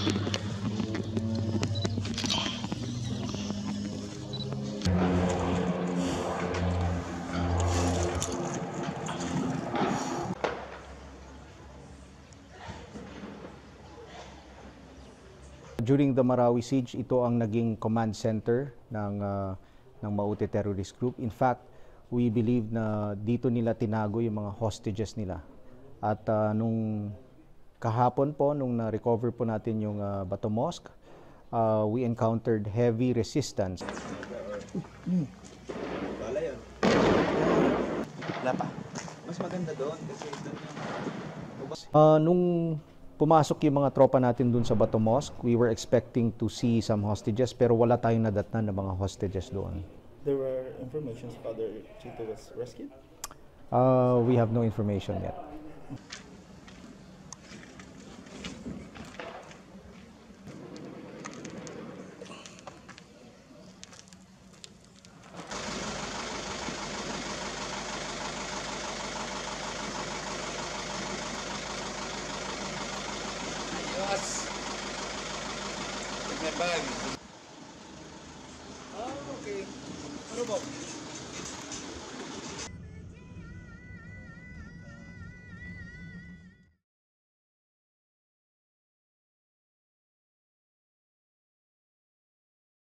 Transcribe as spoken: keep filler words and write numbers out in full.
During the Marawi siege, ito ang naging command center ng, uh, ng Maute terrorist group. In fact, we believe na dito nila tinago yung mga hostages nila. At uh, nung kahapon po, nung na-recover po natin yung uh, Bato Mosque, uh, we encountered heavy resistance. Hmm. Wala yun. Wala pa. Mas maganda doon kasi doon yung... Uh, nung pumasok yung mga tropa natin dun sa Bato Mosque, we were expecting to see some hostages pero wala tayong nadatnan ng mga hostages doon. There were informations Father Chito was rescued? Uh, we have no information yet. Ayos! May bag. Ah, okay. Ano po?